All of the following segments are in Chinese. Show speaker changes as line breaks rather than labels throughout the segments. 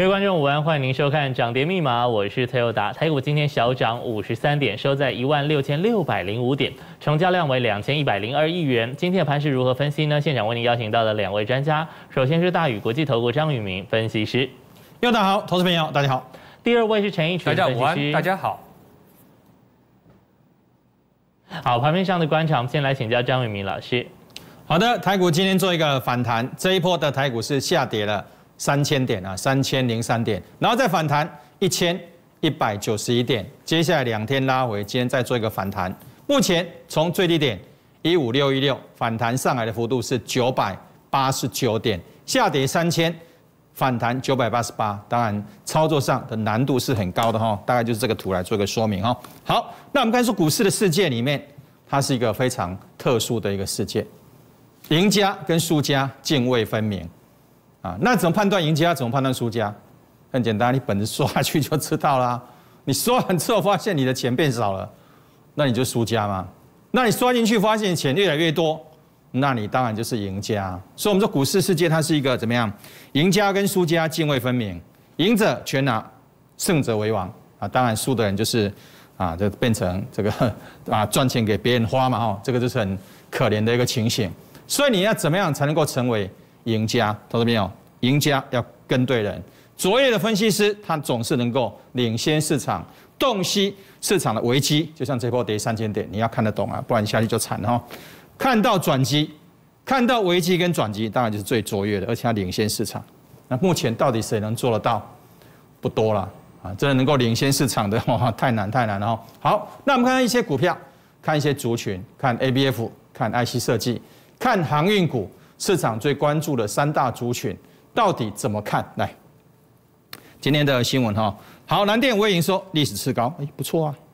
各位观众午安，欢迎您收看涨跌密码，我是崔友达。台股今天小涨53点，收在16605点，成交量为2102亿元。今天的盘势如何分析呢？现场为您邀请到的2位专家，首先是大宇国际投顾张宇明分析师，
友达好，投资朋友大家好。
第二位是陈奕群分析师，
大家午安，大家好。
好，盘面上的观察，我们先来请教张宇明老师。
好的，台股今天做一个反弹，这一波的台股是下跌了3000点啊，3003点，然后再反弹1191点，接下来2天拉回，今天再做一个反弹。目前从最低点15616反弹上来的幅度是989点，下跌3000，反弹988。当然操作上的难度是很高的哈，大概就是这个图来做一个说明哈。好，那我们看说股市的世界里面，它是一个非常特殊的一个世界，赢家跟输家泾渭分明。啊，那怎么判断赢家？怎么判断输家？很简单，你本子刷下去就知道啦。你刷完之后发现你的钱变少了，那你就输家嘛。那你刷进去发现钱越来越多，那你当然就是赢家。所以我们说股市世界它是一个怎么样？赢家跟输家泾渭分明，赢者全拿，胜者为王啊。当然输的人就是啊，就变成这个啊赚钱给别人花嘛哈，这个就是很可怜的一个情形。所以你要怎么样才能够成为赢家？投资朋友，赢家要跟对人。卓越的分析师，他总是能够领先市场，洞悉市场的危机。就像这波跌3000点，你要看得懂啊，不然下去就惨了哈。看到转机，看到危机跟转机，当然就是最卓越的，而且他领先市场。那目前到底谁能做得到？不多了啊，真的能够领先市场的哇，太难了哈。好，那我们看一些股票，看一些族群，看 ABF， 看 IC 设计，看航运股。市场最关注的3大族群到底怎么看？来，今天的新闻哈，好，南电5月营收历史次高，不错啊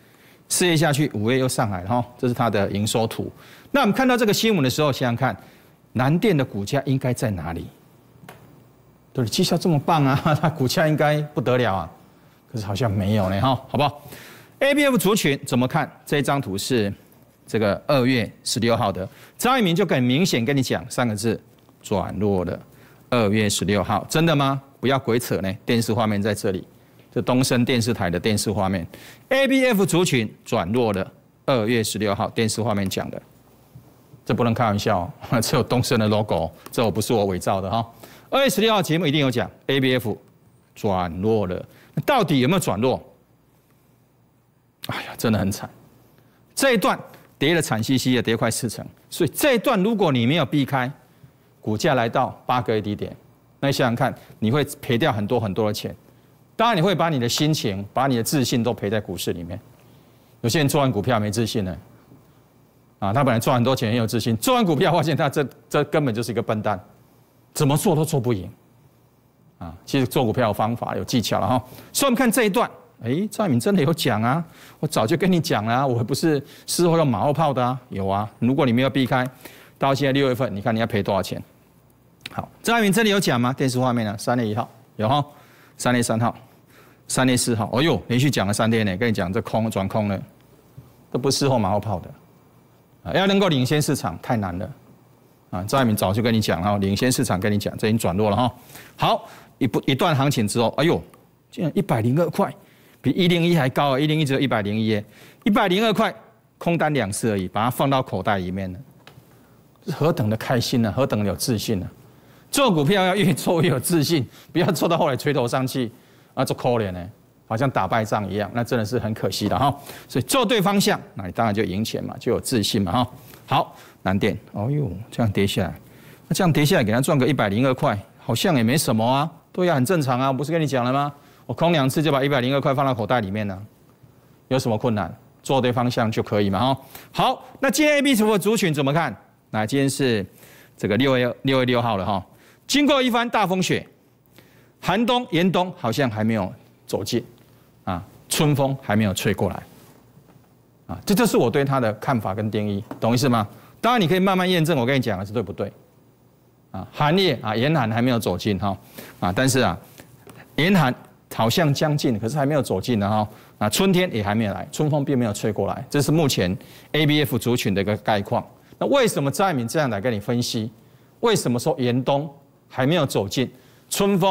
，4月下去，5月又上来了哈，这是它的营收图。那我们看到这个新闻的时候，想想看，南电的股价应该在哪里？对，绩效这么棒啊，它股价应该不得了啊，可是好像没有呢哈，好不好 ？ABF 族群怎么看？这张图是这个2月16号的，张一鸣就很明显跟你讲3个字：转弱了。2月16号，真的吗？不要鬼扯呢！电视画面在这里，这东森电视台的电视画面 ，ABF 族群转弱了。2月16号电视画面讲的，这不能开玩笑哦，这有东森的 logo， 这不是我伪造的哈。2月16号节目一定有讲 ABF 转弱了，到底有没有转弱？哎呀，真的很惨，这一段。跌了惨兮兮的，跌快40%，所以这一段如果你没有避开，股价来到8个月低点，那你想想看，你会赔掉很多的钱。当然，你会把你的心情、把你的自信都赔在股市里面。有些人做完股票没自信呢，啊，他本来赚很多钱很有自信，做完股票发现他这根本就是一个笨蛋，怎么做都做不赢。啊，其实做股票有方法有技巧了哈。所以我们看这一段。张一鸣真的有讲啊！我早就跟你讲了啊，我不是事后用马后炮的啊，有啊。如果你没有避开，到现在6月份，你看你要赔多少钱？好，张一鸣真的有讲吗？电视画面呢？3月1号有哈，3月3号，3月4号，哎呦，连续讲了3天呢。跟你讲，这空转空了，都不是事后马后炮的啊。要能够领先市场太难了啊！张一鸣早就跟你讲了，领先市场跟你讲，这已经转弱了哈。好，一段行情之后，哎呦，竟然102块。比101还高啊！101只有101，102块，空单2次而已，把它放到口袋里面了，何等的开心啊，何等的有自信啊！做股票要越做越有自信，不要做到后来垂头丧气啊，做可怜呢，好像打败仗一样，那真的是很可惜的哈。所以做对方向，那你当然就赢钱嘛，就有自信嘛哈。好，南电，哦呦，这样跌下来，那这样跌下来给他赚个102块，好像也没什么啊，对呀，很正常啊，不是跟你讲了吗？我空2次就把102块放到口袋里面了，有什么困难？做对方向就可以嘛哈。好，那今天 ABF 的族群怎么看？那今天是这个6月6号了哈。经过一番大风雪，寒冬严冬好像还没有走近啊，春风还没有吹过来啊，这就是我对它的看法跟定义，懂意思吗？当然你可以慢慢验证我跟你讲的是对不对啊？寒夜啊，严寒还没有走近哈啊，但是啊，严寒。好像将近，可是还没有走近呢哈。啊，春天也还没有来，春风并没有吹过来，这是目前 ABF 族群的一个概况。那为什么张一鸣这样来跟你分析？为什么说严冬还没有走近，春风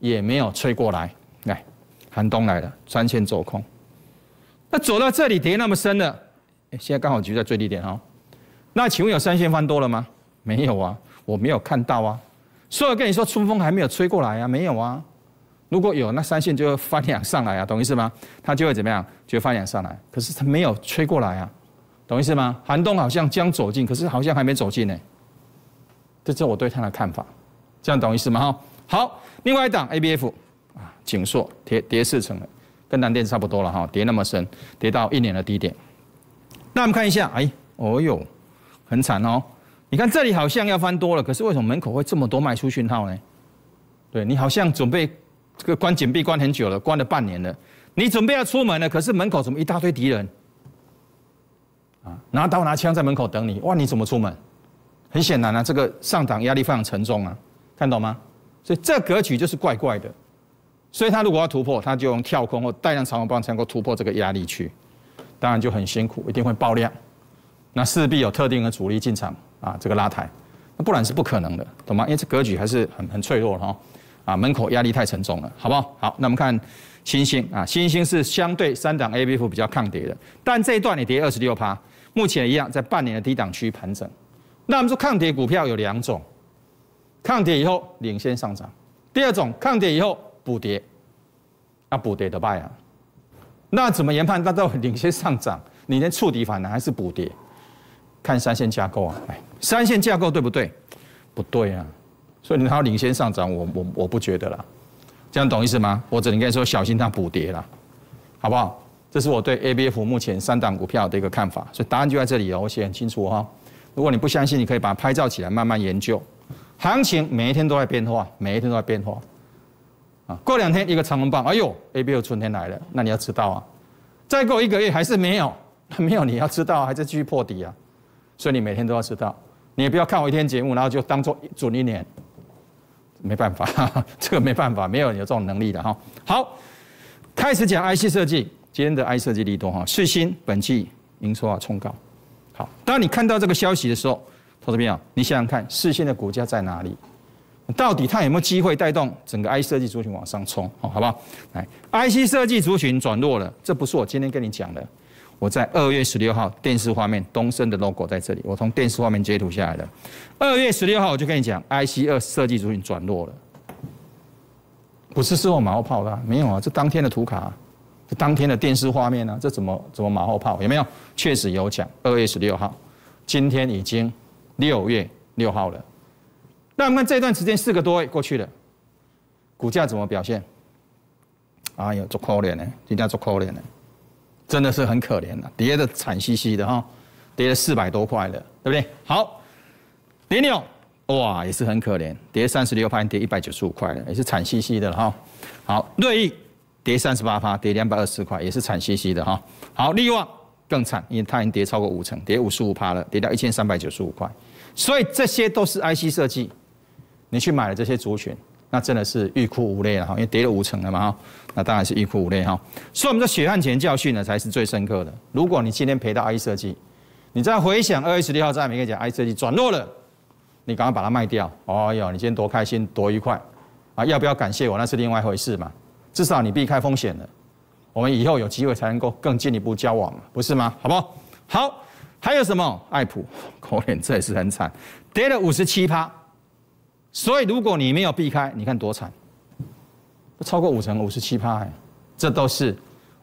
也没有吹过来。来，寒冬来了，3线走空。那走到这里跌那么深了，现在刚好局在最低点哈。那请问有3线翻多了吗？没有啊，我没有看到啊。所以我跟你说，春风还没有吹过来啊，没有啊。如果有，那3线就会翻两上来啊，懂意思吗？它就会怎么样？就会翻两上来。可是它没有吹过来啊，懂意思吗？寒冬好像将走近，可是好像还没走近呢。这是我对它的看法，这样懂意思吗？哈，好，另外一档 ABF 啊，景硕跌4成了，跟南电差不多了哈，跌那么深，跌到1年的低点。那我们看一下，哦呦，很惨哦。你看这里好像要翻多了，可是为什么门口会这么多卖出讯号呢？对你好像准备这个关紧闭关很久了，关了半年了，你准备要出门了，可是门口怎么一大堆敌人啊？拿刀拿枪在门口等你，哇，你怎么出门？很显然啊，这个上档压力非常沉重啊，看懂吗？所以这格局就是怪怪的。所以他如果要突破，他就用跳空或带量长红棒才能够突破这个压力区，当然就很辛苦，一定会爆量，那势必有特定的主力进场啊，这个拉抬，那不然是不可能的，懂吗？因为这格局还是很脆弱的哈，啊，门口压力太沉重了，好不好？好，那我们看新兴啊，新兴是相对3档 ABF 比较抗跌的，但这一段也跌26%，目前一样在半年的低档区盘整。那我们说抗跌股票有2种，抗跌以后领先上涨，第2种抗跌以后补跌，那补跌的败啊，那怎么研判它到底领先上涨？你连触底反弹还是补跌？看3线架构啊，3线架构对不对？不对啊，所以你要领先上涨，我不觉得啦，这样懂意思吗？我只能跟你说小心它补跌啦，好不好？这是我对 ABF 目前3档股票的一个看法，所以答案就在这里哦，我写很清楚哈。如果你不相信，你可以把它拍照起来，慢慢研究。行情每一天都在变化，每一天都在变化。啊，过2天一个长红棒，哎呦 ，ABF 春天来了，那你要知道啊。再过1个月还是没有，没有你要知道，还是继续破底啊。所以你每天都要知道，你也不要看我一天节目，然后就当做准1年。没办法，这个没办法，没有人有这种能力的哈。好，开始讲 IC 设计，今天的 IC 设计利多哈，世芯本季营收冲高。好，当你看到这个消息的时候，投资朋友，你想想看，世芯的股价在哪里？到底它有没有机会带动整个 IC 设计族群往上冲？好不好？来 ，IC 设计族群转弱了，这不是我今天跟你讲的，我在2月16号电视画面东升的 logo 在这里，我从电视画面截图下来的。2月16号我就跟你讲 ，IC 设计族群转弱了，不是事后马后炮的、啊，没有啊，这当天的图卡、啊。当天的电视画面呢、啊？这怎么马后炮？有没有？确实有讲。2月16号，今天已经6月6号了。那我们看这段时间4个多月过去了，股价怎么表现？哎呦，做可怜呢，今天做可怜呢，真的是很可怜了，跌得惨兮兮的哈，跌了400多块了，对不对？好，联咏哇也是很可怜，跌36%，跌195块了，也是惨兮兮的了哈。好，瑞昱。跌38%，跌224块，也是惨兮兮的哈。好，力旺更惨，因为它已经跌超过5成，跌55%了，跌到1395块。所以这些都是 IC 设计，你去买了这些族群，那真的是欲哭无泪了哈，因为跌了5成了嘛哈，那当然是欲哭无泪哈。所以我们说血汗钱教训呢才是最深刻的。如果你今天赔到 IC 设计，你再回想2月16号在美国讲 IC 设计转弱了，你赶快把它卖掉。哦哟，你今天多开心多愉快啊！要不要感谢我那是另外一回事嘛。至少你避开風險了，我們以後有機會才能夠更進一步交往嘛，不是嗎？好不好？好，還有什麼？愛普，可憐，這也是很慘，跌了57%。所以如果你沒有避開，你看多慘，超過5成57%哎，這都是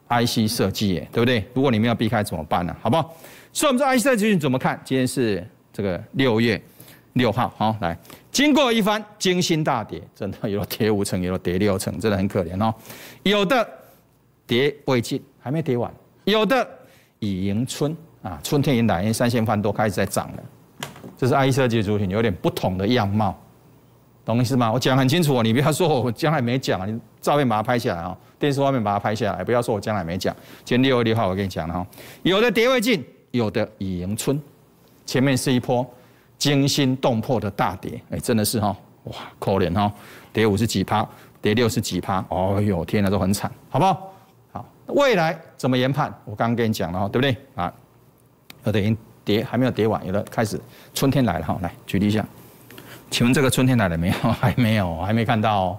IC 設計耶，對不對？如果你沒有避開怎麼辦呢？好不好？所以我們說 IC 設計怎麼看？今天是這個6月6號，好，來。經過一番驚心大跌，真的有的跌5成，有的跌6成，真的很可憐哦。有的跌未盡，還沒跌完；有的已迎春啊，春天已來，因為3線翻多開始在漲了。這是 IC 設計族群有點不同的樣貌，懂意思嗎？我講很清楚哦，你不要說我將來沒講，你照片把它拍下來啊，電視畫面把它拍下來，不要說我將來沒講。今天6月6號我跟你講了哈，有的跌未盡，有的已迎春，前面是一波驚心動魄的大跌，哎，真的是哈，哇，可憐哈，跌50幾%，跌60幾%，哦呦，天哪，都很慘，好不好？好，未來怎麼研判？我剛剛跟你講了哈，對不對？啊，有的已經跌，還沒有跌完，有的開始春天來了哈，來舉例一下，請問這個春天來了沒有？還沒有，還沒看到哦。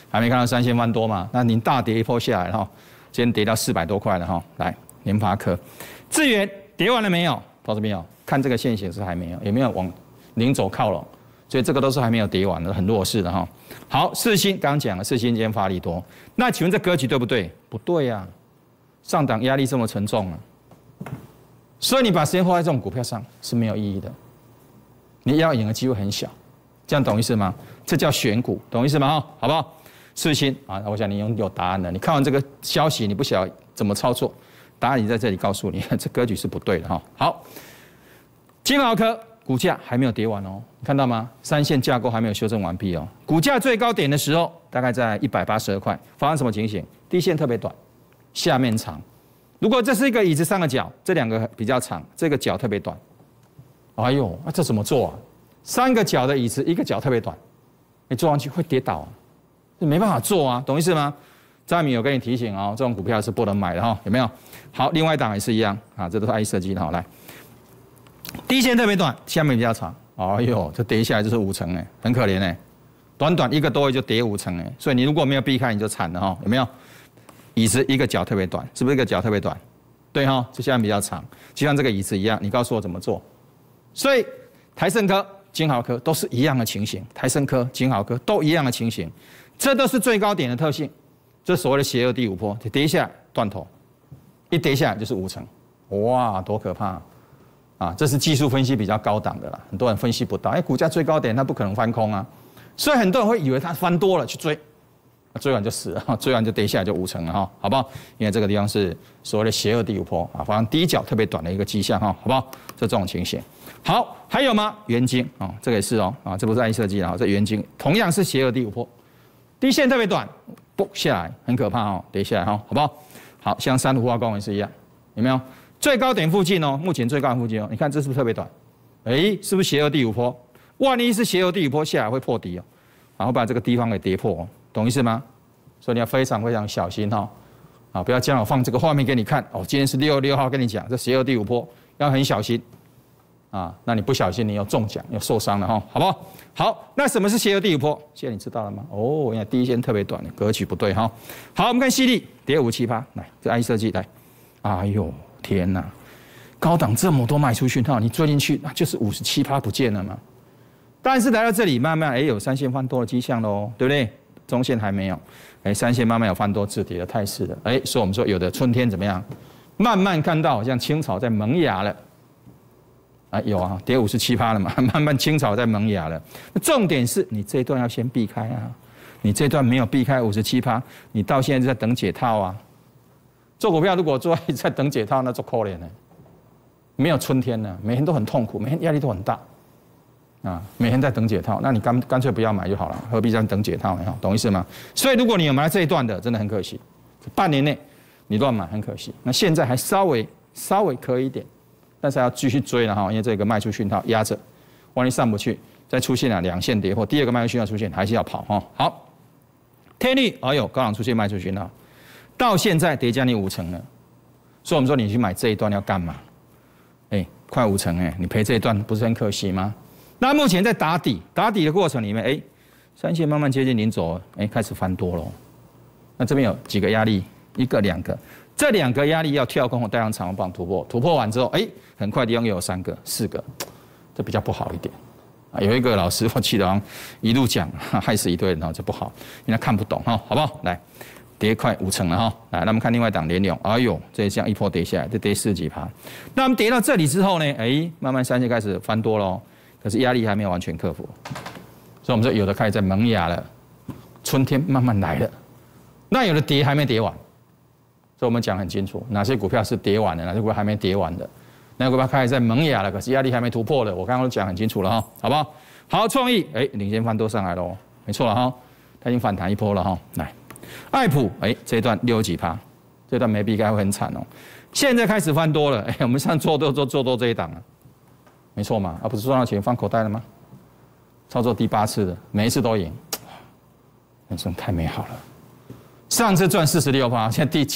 还没看到3线翻多嘛？那您大跌一波下来哈，今天跌到400多块了哈。来，联发科、智原跌完了没有？投资朋友，看这个线型是还没有，有没有往零轴靠拢？所以这个都是还没有跌完的，很弱势的哈。好，世芯刚刚讲了，世芯今天发力多，那请问这格局对不对？不对呀、上档压力这么沉重啊，所以你把时间花在这种股票上是没有意义的，你要赢的机会很小，这样懂意思吗？这叫选股，懂意思吗？好不好？世芯啊，我想你有答案了。你看完这个消息，你不晓得怎么操作，答案你在这里告诉你，这格局是不对的哈。好，金豪科股价还没有跌完哦，你看到吗？3线架构还没有修正完毕哦。股价最高点的时候大概在182块，发生什么情形？低线特别短，下面长。如果这是一个椅子上的角，这2个比较长，这个角特别短。哎呦，那这怎么做啊？3个角的椅子，1个角特别短，你坐上去会跌倒啊。没办法做啊，懂意思吗？张敏有跟你提醒哦，这种股票是不能买的哈，有没有？好，另外一档也是一样啊，这都是 IC 设计的哈。来，低线特别短，下面比较长。哎呦，这跌下来就是5成哎，很可怜哎，短短1个多月就跌5成哎，所以你如果没有避开，你就惨了哈，有没有？椅子1个角特别短，是不是1个角特别短？对哈，这下面比较长，就像这个椅子一样，你告诉我怎么做？所以台胜科、金豪科都是一样的情形，台胜科、金豪科都一样的情形。这都是最高点的特性，这所谓的邪恶第5波，跌下来断头，一跌下来就是5成，哇，多可怕啊！这是技术分析比较高档的啦，很多人分析不到，股价最高点它不可能翻空啊，所以很多人会以为它翻多了去追，追完就死了，追完就跌下来就5成了哈，好不好？因为这个地方是所谓的邪恶第5波啊，反正第一脚特别短的一个迹象哈，好不好？这种情形。好，还有吗？元晶啊，这个也是哦，啊，这不是IC设计啊，这元晶同样是邪恶第5波。低线特别短，不下来很可怕哦，跌下来哈，好不好？好像珊瑚化工也是一样，有没有？最高点附近哦，目前最高点附近哦，你看这是不是特别短？是不是邪恶第5波？万一是邪恶第5波下来会破底哦，然后把这个地方给跌破哦，懂意思吗？所以你要非常非常小心哈，啊，不要将我放这个画面给你看哦。今天是6月6号跟你讲，这邪恶第5波要很小心啊，那你不小心你要中奖要受伤了哈，好不好？好，那什么是邪恶第5波？现在你知道了吗？哦，原来第一线特别短，格局不对哈。好，我们看犀利跌578，来，这 IC 设计来，哎呦天哪，高档这么多卖出讯号，你追进去那就是57%不见了嘛。但是来到这里，慢慢有3线翻多的迹象喽，对不对？中线还没有，3线慢慢有翻多止跌的态势了，所以我们说有的春天怎么样？慢慢看到好像青草在萌芽了。有啊，跌57%了嘛，慢慢青草在萌芽了。那重点是你这一段要先避开啊，你这段没有避开57%，你到现在就在等解套啊。做股票如果在等解套，那做可怜了，没有春天了，每天都很痛苦，每天压力都很大啊，每天在等解套，那你干脆不要买就好了，何必这样等解套呢？懂意思吗？所以如果你有买这一段的，真的很可惜，半年内你乱买很可惜。那现在还稍微可以一点。但是要继续追了哈，因为这个卖出讯号压着，万一上不去，再出现了2线跌破，第2个卖出讯号出现，还是要跑哈。好，天力，哎呦，高档出现卖出讯号，到现在跌将近5成了，所以我们说你去买这一段要干嘛？快5成你赔这一段不是很可惜吗？那目前在打底的过程里面，3线慢慢接近零轴，开始翻多了。那这边有几个压力，1个2个。这2个压力要跳空或带上长红棒突破完之后，很快地方又有3个、4个，这比较不好一点。有一个老师我记得好像一路讲，害死一堆人，这不好，因为他看不懂哈，好不好？来，跌快5成了哈。来，那我们看另外一档联咏，哎呦，这这样一波跌下来，这跌40几%。那我们跌到这里之后呢，慢慢3线开始翻多喽，可是压力还没有完全克服，所以我们说有的开始在萌芽了，春天慢慢来了。那有的跌还没跌完。所以我们讲很清楚，哪些股票是跌完的，哪些股票还没跌完的，哪些股票开始在萌芽了，可是压力还没突破的，我刚刚都讲很清楚了哈，好不好？好，创意领先翻多上来喽，没错了哈，它已经反弹一波了哈。来，爱普这一段60几%，这段没避开会很惨哦。现在开始翻多了，我们上做多这一档啊，没错嘛，不是赚到钱放口袋了吗？操作第8次的，每一次都赢，人生太美好了。上次赚46%，现在第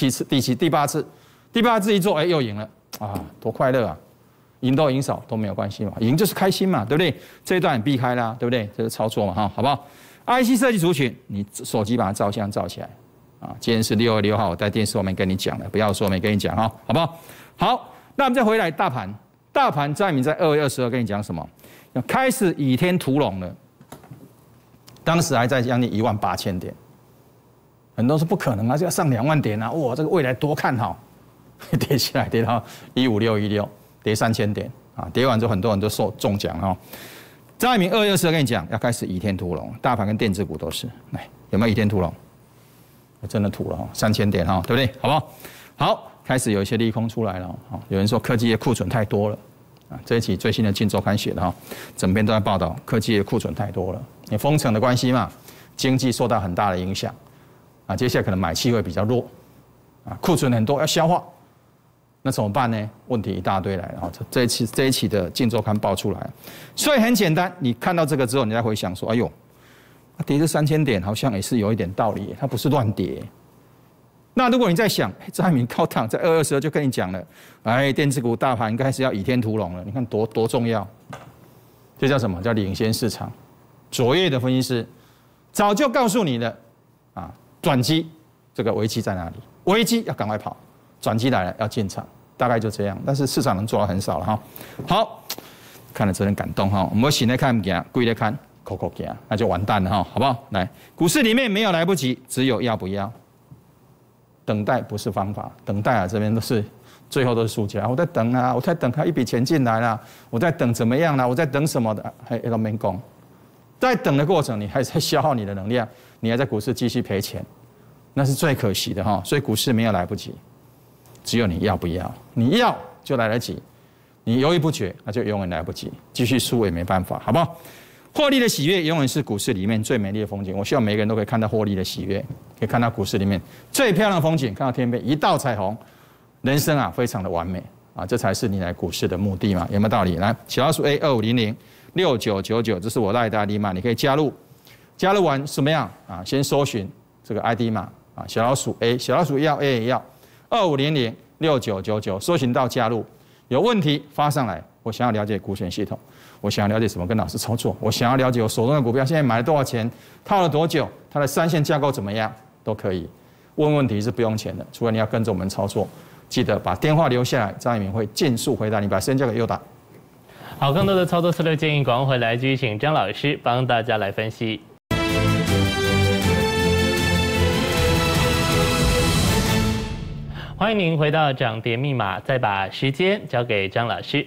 8次一做，又赢了啊，多快乐啊！赢多赢少都没有关系嘛，赢就是开心嘛，对不对？这一段也避开啦，对不对？这是操作嘛，哈，好不好？ IC 设计族群，你手机把它照相照起来啊。今天是6月6号，我在电视后面跟你讲了，不要说没跟你讲哈，好不好？好，那我们再回来大盘，大盘张一鸣在2月22跟你讲什么？要开始倚天屠龙了，当时还在将近18000点，很多人说不可能啊，这要上2万点啊，哇，这个未来多看好，跌起来跌到15616，跌3000点啊，跌完之后很多人都中奖哈。张一鸣2月22跟你讲，要开始倚天屠龙，大盘跟电子股都是，来有没有倚天屠龙？真的屠了哈，3000点哈，对不对？好不好？好，开始有一些利空出来了哈，有人说科技业库存太多了啊，这一期最新的《今周刊》写的哈，整篇都在报道科技业库存太多了，因为封城的关系嘛，经济受到很大的影响啊，接下来可能买气会比较弱啊，库存很多要消化。那怎么办呢？问题一大堆来了哈，这一期的《镜周刊》爆出来，所以很简单，你看到这个之后，你再回想说，哎呦，跌这3000点好像也是有一点道理，它不是乱跌。那如果你在想，张一鸣高档在2月22就跟你讲了，哎，电子股大盘开始要倚天屠龙了，你看多重要，这叫什么？叫领先市场。卓越的分析师早就告诉你了啊，转机这个危机在哪里？危机要赶快跑。转机来了要进场，大概就这样，但是市场能做到很少了哈。好，看了真的感动哈。我们醒来看不见，跪来看，口见，那就完蛋了哈，好不好？来，股市里面没有来不及，只有要不要。等待不是方法，等待啊这边都是最后都是输家。我在等啊，我在等他一笔钱进来了，我在等怎么样啦，我在等什么的，还都没讲。在等的过程，你还在消耗你的能量，你还在股市继续赔钱，那是最可惜的哈。所以股市没有来不及。只有你要不要，你要就来得及，你犹豫不决，那就永远来不及，继续输也没办法，好不好？获利的喜悦永远是股市里面最美丽的风景。我希望每个人都可以看到获利的喜悦，可以看到股市里面最漂亮的风景，看到天边一道彩虹，人生啊非常的完美啊，这才是你来股市的目的嘛，有没有道理？来，小老鼠 A25006999，这是我赖的 ID 码，你可以加入，加入完什么样啊？先搜寻这个 ID 码啊，小老鼠 A， 小老鼠要 A 也要。25006999，搜寻到加入，有问题发上来。我想要了解股权系统，我想要了解什么跟老师操作，我想要了解我手中的股票现在买了多少钱，套了多久，它的3线架构怎么样，都可以。问问题是不用钱的，除了你要跟着我们操作，记得把电话留下来，张一鸣会尽速回答你。把时间交给佑达。
好，更多的操作策略建议，广告回来继续请张老师帮大家来分析。欢迎您回到涨跌密码，再把时间交给张老师。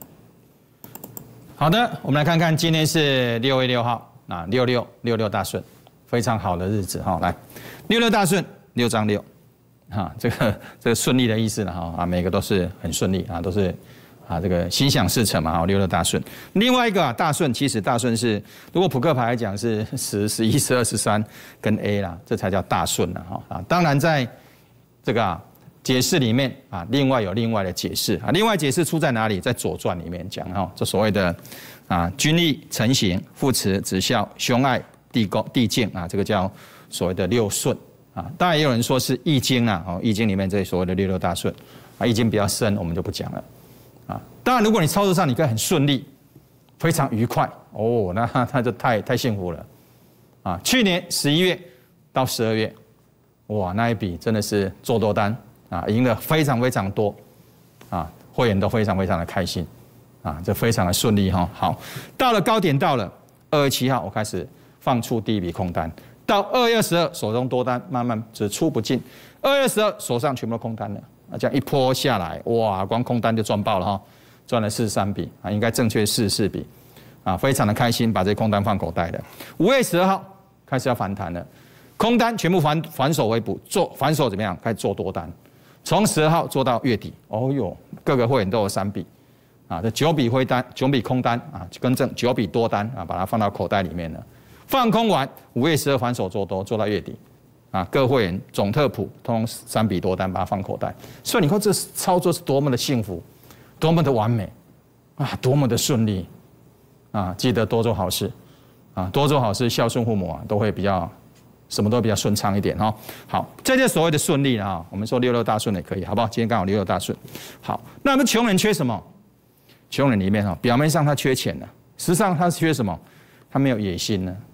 好的，我们来看看今天是6月6号啊，66大顺，非常好的日子哈。来，66大顺，6张6，哈，这个顺利的意思了哈啊，每个都是很顺利啊，都是啊这个心想事成嘛哈，66大顺。另外一个啊，大顺其实大顺是，如果扑克牌来讲是10、11、12、13跟 A 啦，这才叫大顺了哈啊。当然在这个解释里面啊，另外有另外的解释啊，另外解释出在哪里？在《左传》里面讲哈，这所谓的啊君意成形，父慈子孝，兄爱弟敬啊，这个叫所谓的6顺啊。当然也有人说是《易经》啊，哦，《易经》里面这所谓的66大顺啊，《易经》比较深，我们就不讲了啊。当然，如果你操作上你可以很顺利，非常愉快哦，那就太幸福了啊。去年11月到12月，哇，那一笔真的是做多单。啊，赢了非常非常多，啊，会员都非常非常的开心，啊，这非常的顺利哈。好，到了高点到了2月7号，我开始放出第一笔空单，到2月22手中多单慢慢只出不进，2月22手上全部都空单了，啊，这样一波下来，哇，光空单就赚爆了哈，赚了43笔啊，应该正确44笔，啊，非常的开心，把这些空单放口袋的。5月12号开始要反弹了，空单全部反手为补，反手怎么样？开始做多单。从12号做到月底，哦哟，各个会员都有3笔，啊，这9笔灰单，9笔空单啊，更正9笔多单啊，把它放到口袋里面了。放空完，5月12反手做多，做到月底，啊，各会员总特普通3笔多单，把它放口袋。所以你看这操作是多么的幸福，多么的完美，啊，多么的顺利，啊，记得多做好事，啊，多做好事，孝顺父母啊，都会比较。什么都比较顺畅一点哈。好，这就是所谓的顺利了哈。我们说66大顺也可以，好不好？今天刚好66大顺。好，那我们穷人缺什么？穷人里面哈，表面上他缺钱了，实际上他是缺什么？他没有野心呢，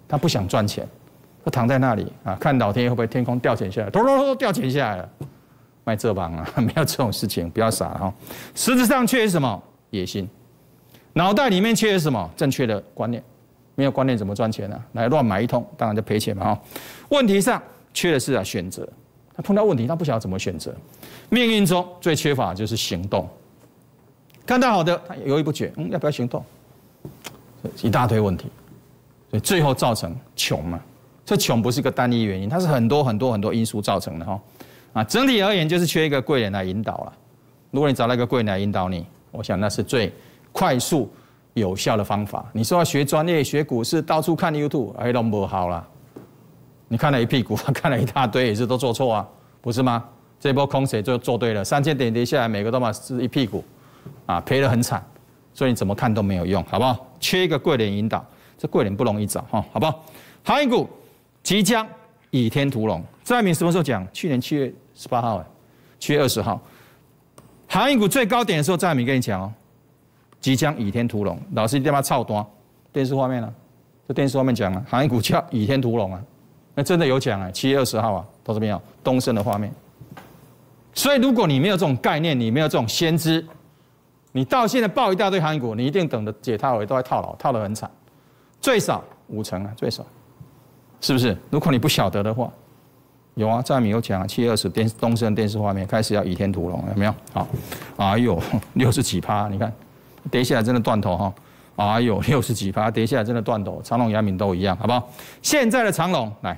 他不想赚钱，他躺在那里啊，看老天爷会不会天空掉钱下来，咚咚咚掉钱下来了，卖这帮啊，没有这种事情，不要傻了哈。实质上缺什么？野心，脑袋里面缺什么？正确的观念，没有观念怎么赚钱呢？来乱买一通，当然就赔钱嘛哈。问题上缺的是选择，他碰到问题他不晓得怎么选择，命运中最缺乏的就是行动。看到好的，他犹豫不决，要不要行动？一大堆问题。所以最后造成穷嘛，这穷不是个单一原因，它是很多因素造成的哈。啊，整体而言就是缺一个贵人来引导了。如果你找到一个贵人来引导你，我想那是最快速有效的方法。你说要学专业、学股市，到处看 YouTube， 哎，都不好啦。你看了一屁股，看了一大堆，也是都做错啊，不是吗？这波空谁就做对了，3000点跌下来，每个都嘛是一屁股，啊，赔得很惨，所以你怎么看都没有用，好不好？缺一个贵人引导。这贵人不容易找哈，好不好？航运股即将倚天屠龙。张爱民什么时候讲？去年7月18号，7月20号，航运股最高点的时候，张爱民跟你讲哦，即将倚天屠龙。老师你干嘛操单？电视画面啊，这电视画面讲啊，航运股叫倚天屠龙啊，那真的有讲啊，7月20号啊，投资朋友，东升的画面。所以如果你没有这种概念，你没有这种先知，你到现在报一大堆航运股，你一定等着解套尾都在套牢，套得很惨。最少5成啊，最少，是不是？如果你不晓得的话，有啊，张爱民有讲啊，7月20东升电视画面开始要倚天屠龙，有没有？好，哎呦，60几%，你看跌下来真的断头哈，哎呦，60几%跌下来真的断头，长荣、阳明都一样，好不好？现在的长荣来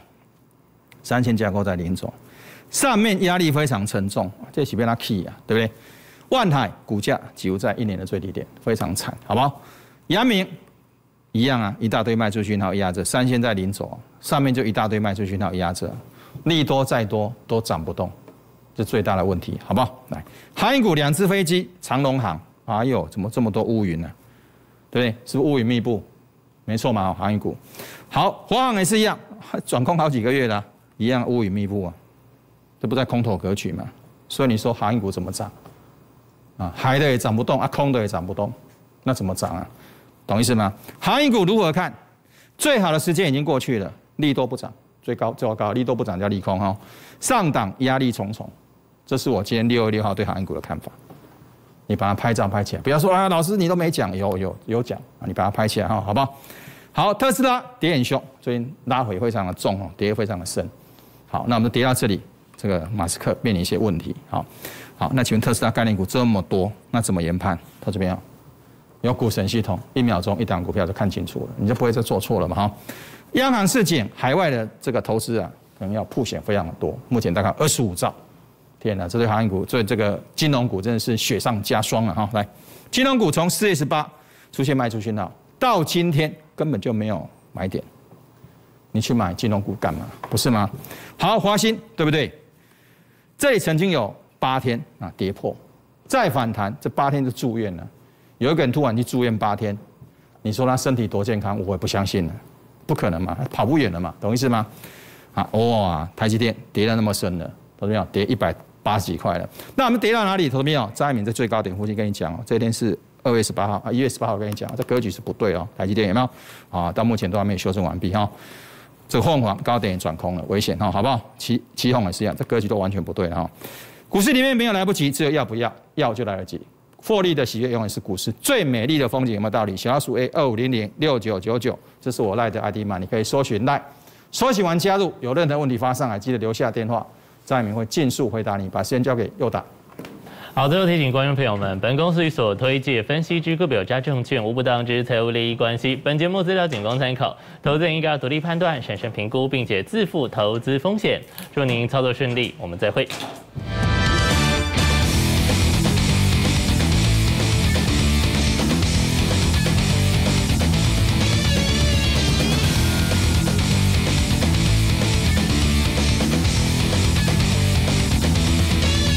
，3000架构在领走，上面压力非常沉重，这是被它 key 啊，对不对？万海股价几乎在1年的最低点，非常惨，好不好？阳明。一样啊，一大堆卖出讯号压着，3000在领走，上面就一大堆卖出讯号压着，利多再多都涨不动，这最大的问题，好不好？来，航运股2只飞机，长荣航，哎呦，怎么这么多乌云呢？对不对？是不是乌云密布？没错嘛，航运股。好，华航也是一样，转空好几个月了，一样乌云密布啊，这不在空头格局嘛？所以你说航运股怎么涨？啊，海的也涨不动啊，空的也涨不动，那怎么涨啊？懂意思吗？航运股如何看？最好的时间已经过去了，利多不涨，最高利多不涨叫利空哈。上档压力重重，这是我今天6月6号对航运股的看法。你把它拍照拍起来，不要说啊，老师你都没讲，有讲啊，你把它拍起来哈，好不好？好，特斯拉跌很凶，最近拉回非常的重哦，跌非常的深。好，那我们跌到这里，这个马斯克面临一些问题。好，那请问特斯拉概念股这么多，那怎么研判？投资朋友？有股神系统，1秒钟1档股票就看清楚了，你就不会再做错了嘛哈。央行市井，海外的这个投资啊，可能要曝险非常的多，目前大概25兆。天哪，这对航运股，对这个金融股真的是雪上加霜了哈。来，金融股从4月18出现卖出讯号，到今天根本就没有买点，你去买金融股干嘛？不是吗？好，华兴对不对？这里曾经有8天啊跌破，再反弹，这8天就住院了。有一个人突然去住院8天，你说他身体多健康，我也不相信了，不可能嘛，跑不远了嘛，懂意思吗？啊，哇，台积电跌得那么深了，投资没有？跌180几块了。那我们跌到哪里？投资没有？张爱民在最高点附近跟你讲哦，这一天是2月18号啊，1月18号跟你讲，这格局是不对哦，台积电有没有？啊，到目前都还没有修正完毕哈。这个凤凰高点也转空了，危险哈，好不好？旗宏也是一样，这格局都完全不对了哈。股市里面没有来不及，只有要不要，要就来得及。获利的喜悦永远是股市最美丽的风景，有没有道理？小老鼠 A25006999，这是我赖的 ID 码，你可以搜寻赖，搜寻完加入，有任何问题发上来，记得留下电话，张爱民会尽速回答你。把时间交给佑达。
好，最后提醒观众朋友们，本公司与所推介分析之个别有价证券无不当之财务利益关系，本节目资料仅供参考，投资人应该要独立判断、审慎评估，并且自负投资风险。祝您操作顺利，我们再会。